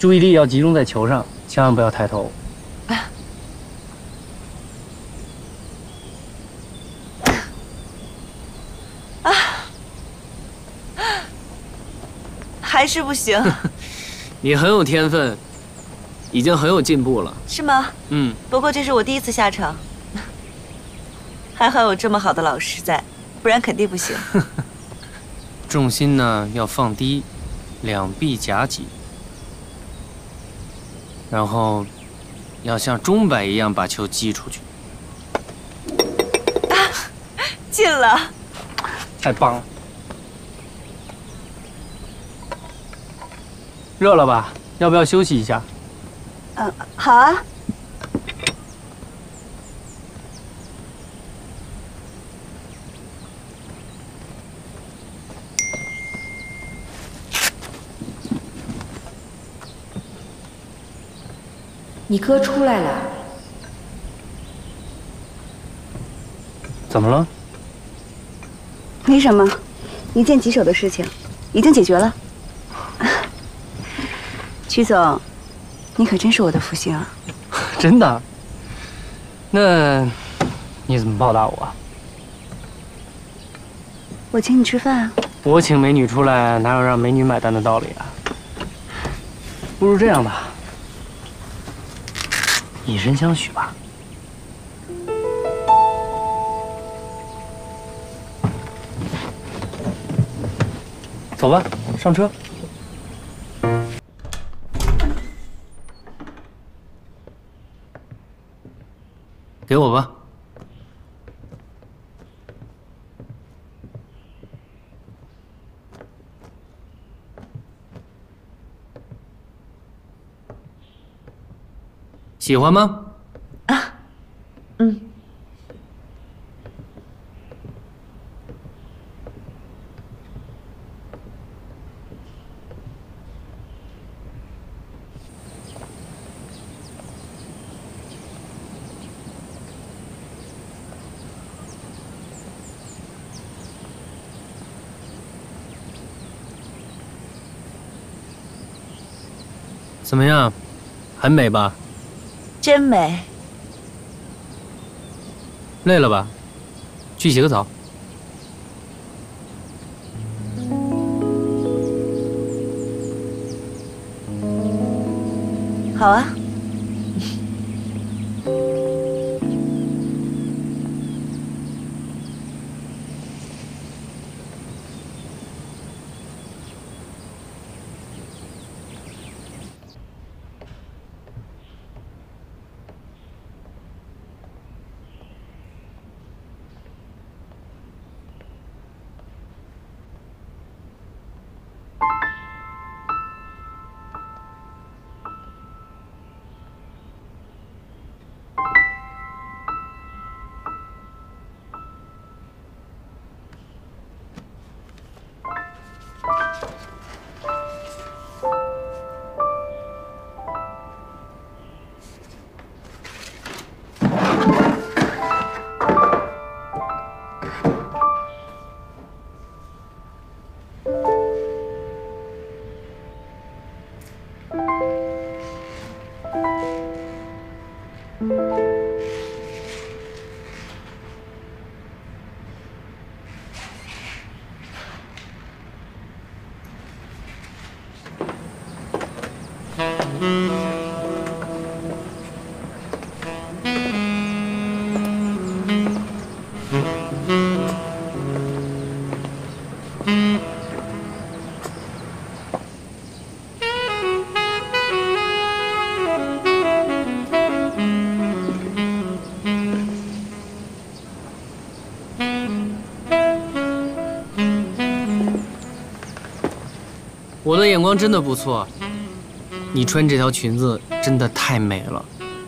注意力要集中在球上，千万不要抬头。 还是不行。 你很有天分，已经很有进步了。 是吗？ 嗯。 不过这是我第一次下场，还好有这么好的老师在，不然肯定不行。 重心呢要放低，两臂夹紧，然后要像钟摆一样把球击出去。 进了！ 太棒了！热了吧？要不要休息一下？ 好啊。 你哥出来了。 怎么了？ 没什么，一件棘手的事情，已经解决了。曲总，你可真是我的福星啊！ 真的？那你怎么报答我啊？ 我请你吃饭啊。 我请美女出来，哪有让美女买单的道理啊？不如这样吧，以身相许吧。走吧，上车。 给我吧。喜欢吗？ 嗯。 怎么样，很美吧？ 真美。 累了吧？去洗个澡。 好啊。 我的眼光真的不错，你穿这条裙子真的太美了。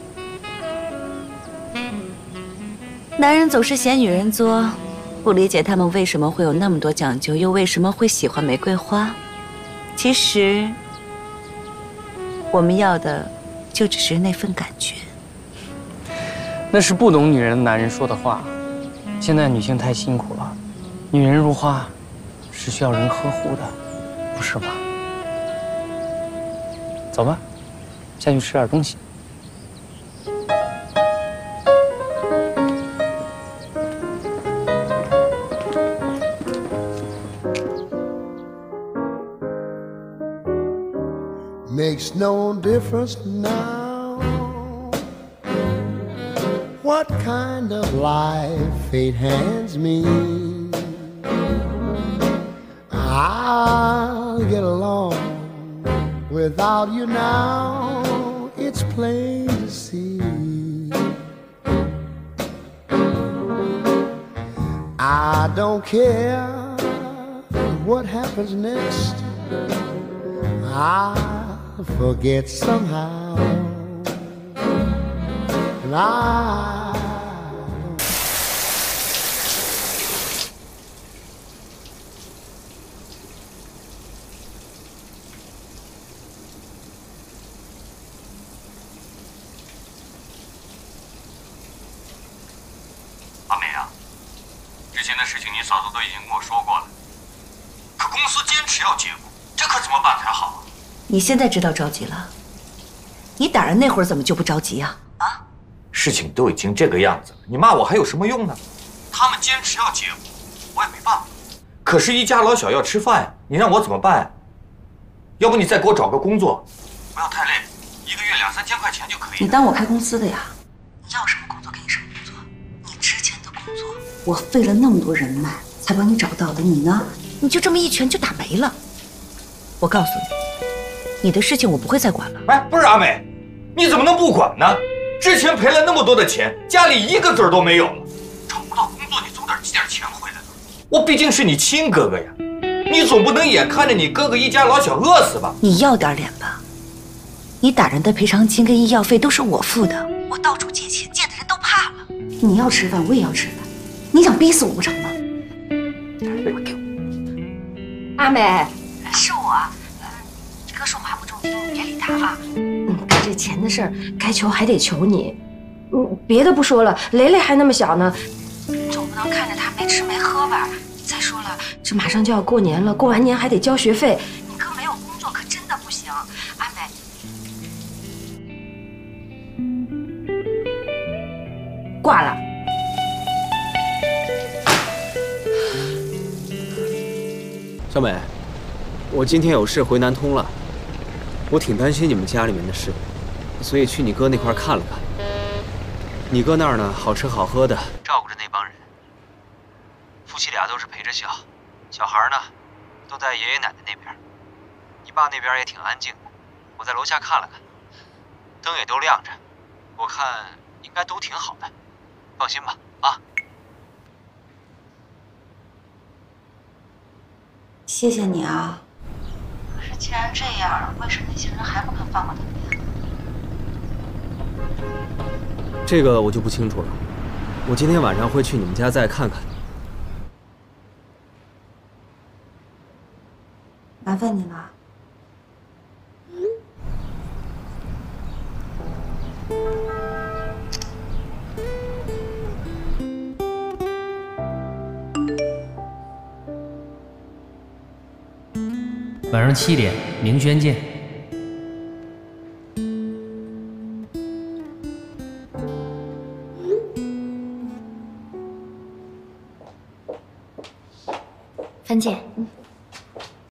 男人总是嫌女人作，不理解他们为什么会有那么多讲究，又为什么会喜欢玫瑰花。其实，我们要的就只是那份感觉。 那是不懂女人的男人说的话。现在女性太辛苦了，女人如花，是需要人呵护的，不是吗？ 走吧，下去吃点东西。 Makes no difference now what kind of life fate hands me. I'll get along without you now, it's plain to see. I don't care what happens next. I'll forget somehow, and I. 阿美啊，之前的事情你嫂子都已经跟我说过了，可公司坚持要结果，这可怎么办才好啊？ 你现在知道着急了，你打人那会儿怎么就不着急呀？啊？ 事情都已经这个样子了，你骂我还有什么用呢？他们坚持要结果，我也没办法。可是，一家老小要吃饭呀，你让我怎么办呀？要不你再给我找个工作，不要太累，一个月2、3千块钱就可以。 你当我开公司的呀？你要什么工作给你什么工作，你之前的工作，我费了那么多人脉才帮你找到的，你呢？你就这么一拳就打没了。我告诉你，你的事情我不会再管了。 哎，不是阿美，你怎么能不管呢？之前赔了那么多的钱，家里一个子儿都没有了，找不到工作，你总得寄点钱回来吧。我毕竟是你亲哥哥呀，你总不能眼看着你哥哥一家老小饿死吧？ 你要点脸吧！你打人的赔偿金跟医药费都是我付的，我到处借钱，借的人都怕了。你要吃饭，我也要吃饭，你想逼死我不成吗？ 阿美， 是我，哥说话不中听，你别理他啊。 这钱的事儿，该求还得求你。别的不说了，雷雷还那么小呢，总不能看着他没吃没喝吧？再说了，这马上就要过年了，过完年还得交学费，你哥没有工作可真的不行。阿美，挂了。 小美，我今天有事回南通了，我挺担心你们家里面的事，所以去你哥那块看了看。你哥那儿呢，好吃好喝的，照顾着那帮人。夫妻俩都是陪着小，小孩呢，都在爷爷奶奶那边。你爸那边也挺安静的，我在楼下看了看，灯也都亮着，我看应该都挺好的，放心吧，啊。 谢谢你啊。可是既然这样，为什么那些人还不肯放过他们呀？ 这个我就不清楚了，我今天晚上会去你们家再看看。 麻烦你了。 晚上7点，明轩见。 樊姐，